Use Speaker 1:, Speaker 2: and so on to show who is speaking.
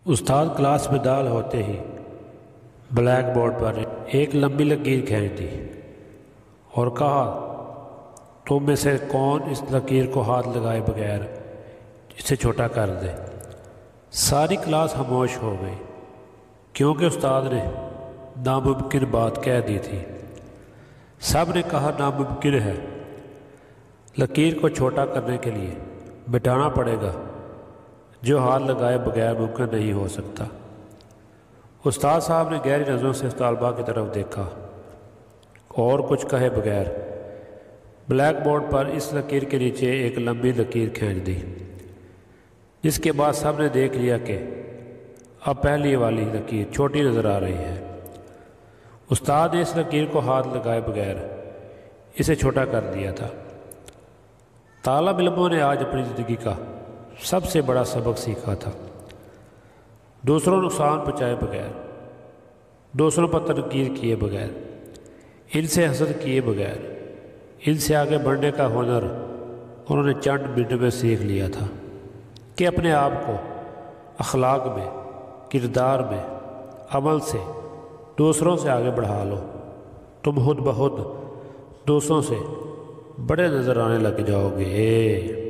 Speaker 1: استاد کلاس میں داخل ہوتے ہی بلیک بورڈ پر ایک لمبی لکیر کھینچ دی اور کہا، تم میں سے کون اس لکیر کو ہاتھ لگائے بغیر اسے چھوٹا کر دے؟ ساری کلاس خاموش ہو گئی کیونکہ استاد نے ناممکن بات کہہ دی تھی۔ سب نے کہا ناممکن ہے، لکیر کو چھوٹا کرنے کے لیے مٹانا پڑے گا، جو ہاتھ لگائے بغیر ممکن نہیں ہو سکتا۔ استاد صاحب نے گہری نظروں سے اس طالبہ کی طرف دیکھا اور کچھ کہے بغیر بلیک بورڈ پر اس لکیر کے نیچے ایک لمبی لکیر کھینچ دی، جس کے بعد سب نے دیکھ لیا کہ اب پہلی والی لکیر چھوٹی نظر آ رہی ہے۔ استاد نے اس لکیر کو ہاتھ لگائے بغیر اسے چھوٹا کر دیا تھا۔ طالب علموں نے آج اپنی زندگی کا سب سے بڑا سبق سیکھا تھا، دوسروں نقصان پہنچائے بغیر، دوسروں پر تنقید کیے بغیر، ان سے حسد کیے بغیر، ان سے آگے بڑھنے کا ہنر انہوں نے چند منٹ میں سیکھ لیا تھا کہ اپنے آپ کو اخلاق میں، کردار میں، عمل سے دوسروں سے آگے بڑھا لو، تم خود بخود دوسروں سے بڑے نظر آنے لگ جاؤ گے۔